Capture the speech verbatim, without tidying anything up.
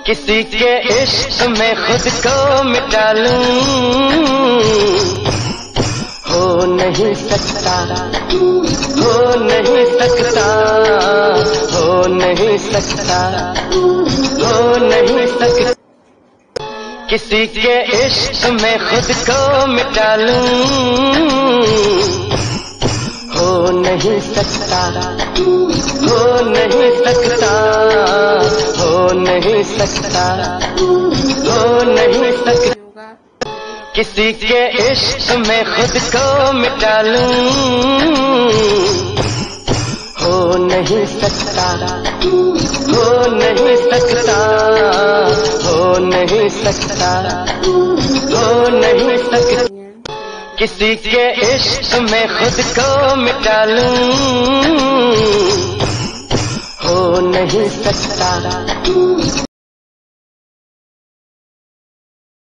किसी के इश्क में खुद को मिटा लूं, हो नहीं सकता, हो नहीं सकता, हो नहीं सकता, हो नहीं सकता। किसी के इश्क में खुद को मिटा लूं, हो नहीं सकता, हो नहीं सकता, हो नहीं सकता, हो नहीं सकता। किसी के इश्क में खुद को मिटा लूं, हो नहीं सकता, हो नहीं सकता, हो नहीं सकता, हो नहीं सकता। किसी के इश्क में खुद को मिटा लूं, हो नहीं सकता।